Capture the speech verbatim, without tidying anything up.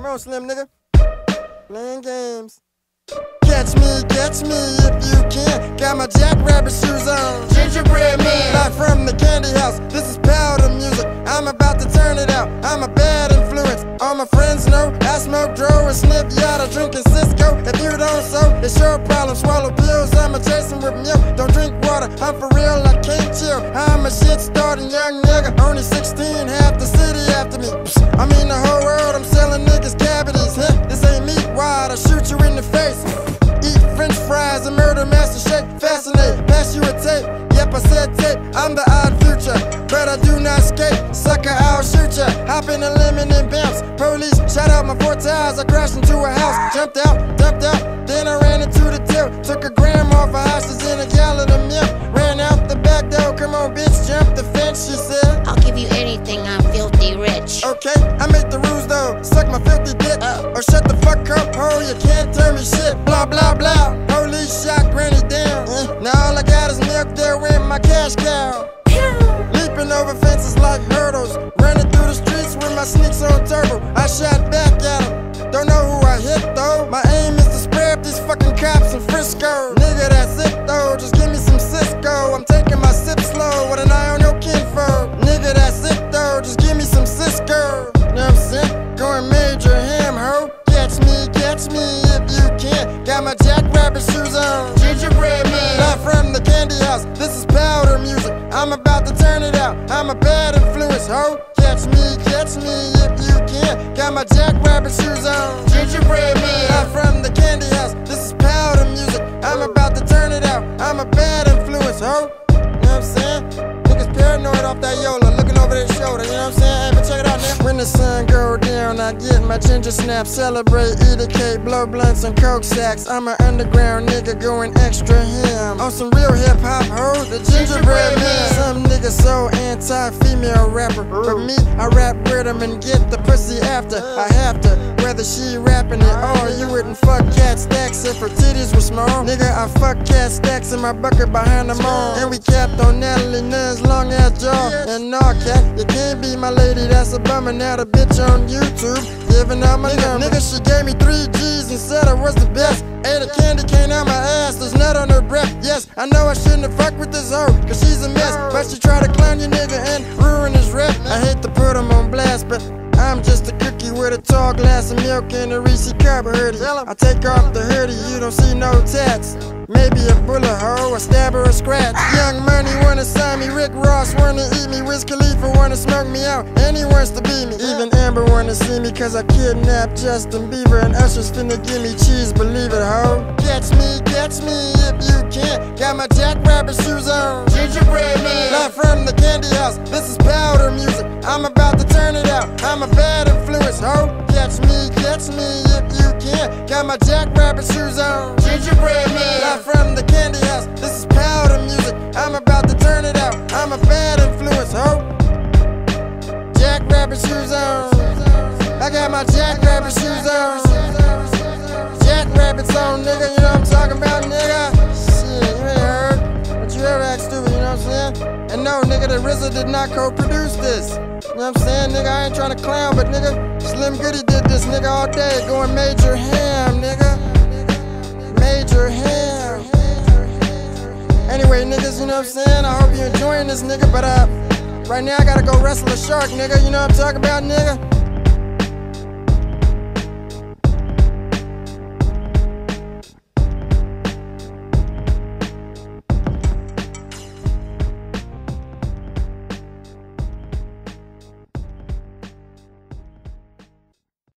Come on, Slim nigga. Playing games. Catch me, catch me if you can. Got my jackrabbit shoes on. Gingerbread man. Live from the candy house. This is powder music. I'm about to turn it out. I'm a bad influence. All my friends know I smoke dro and sniff yada, drinking Cisco. If you don't, so it's your problem. Swallow pills. I'm a chasing with milk. Don't drink water. I'm for real. I can't chill. I'm a shit starting young nigga. Only sixteen, half the city after me. I mean the whole world. I'm selling niggas cavities. Huh? This ain't meat wide. I shoot you in the face. Eat French fries and murder master shake. Fascinate, pass you a tape. Yep, I said tape. I'm the odd future, but I do not skate. Sucker, I'll shoot ya. Hop in a lemon and bounce. Police shot out my four tires. I crashed into a house. Jumped out, dumped out. Then I ran into the tilt. Took a gram off of houses in a gallon of milk. Ran out the back door. Come on, bitch, jump the fence. She said, I'll give you anything. I'm filthy rich. okay, I make the rules though. Suck my filthy dick, Oh. or shut the fuck up, ho. You can't tell me shit. Blah blah blah. Police shot granny down. Uh, now all I got is milk. There went my cash cow. Leaping over fences like hurdles. Running through the streets with my sneaks on turbo. I shot back at him. Don't know who I hit though. My aim is to spray up these fucking cops in Frisco. Nigga, that's it though. Just give me some Cisco. I'm taking my sip slow with an eye on your kinfolk. Nigga, that's it though. Just give me some Cisco. You know what I'm saying? Going major ham, ho. Catch me, catch me if you can. Got my jackrabbit shoes on. Gingerbread man. Live from the candy house. This is powder music. I'm about to turn it out. I'm a bad influence, ho. Catch me, catch me if you can. Got my jackrabbit shoes on. Gingerbread man. Live from the candy house. This is powder music. I'm about to turn it out. I'm a bad influence, ho. You know what I'm saying? Niggas paranoid off that Yola, looking over their shoulder. You know what I'm saying? Hey, but check it out now. When the sun go down, I get my ginger snap. Celebrate, eat a cake, blow blunts and coke sacks. I'm an underground nigga going extra ham. On some real hip hop, ho, the gingerbread man. Some niggas so anti-female rapper, but me, I rap with them and get the pussy after. I have to, whether she rapping it or you wouldn't fuck cat stacks if her titties were small. Nigga, I fuck cat stacks in my bucket behind the mall. And we capped on Natalie Nunn's long ass jaw. And no, cat, you can't be my lady, that's a bummer. Now the bitch on YouTube, giving out my number. Nigga, she gave me three G's and said I was the best. Ate a candy cane out my ass, there's nut on her breath. Yes, I know I shouldn't have fucked with this hoe, cause she's a mess. But she tried to clown your nigga and ruin his rep. I hate to put him on blast, but I'm just a cookie with a tall glass of milk and a Reese cup hoodie. I take off the hoodie, you don't see no tats. Maybe a bullet hole, a stab or a scratch. Young Money wanna sign me, Rick Ross wanna eat me, Wiz Khalifa wanna smoke me out, and he wants to be me. Even Amber wanna see me cause I kidnapped Justin Bieber, and Usher's finna give me cheese, believe it, ho. Catch me, catch me if you can. Got my jackrabbit shoes on. Gingerbread man. Live from the candy house. This is powder music. I'm about to turn it out. I'm a bad influence, ho. Catch me, catch me if you can. Got my jackrabbit shoes on. Gingerbread man. Live from the candy house. This is powder music. I'm about to turn it out. I'm a bad influence, ho. Jackrabbit shoes on. I got my jackrabbit shoes on. Jackrabbits on, nigga. You know what I'm talking about, nigga? Shit, you ain't heard. But you ever act stupid, you know what I'm saying? And no, nigga, the R Z A did not co-produce this. You know what I'm saying, nigga? I ain't trying to clown, but nigga, Slim Goody did this, nigga, all day. Going major ham, nigga. Major ham. Anyway, niggas, you know what I'm saying? I hope you're enjoying this, nigga. But uh, right now I gotta go wrestle a shark, nigga. You know what I'm talking about, nigga?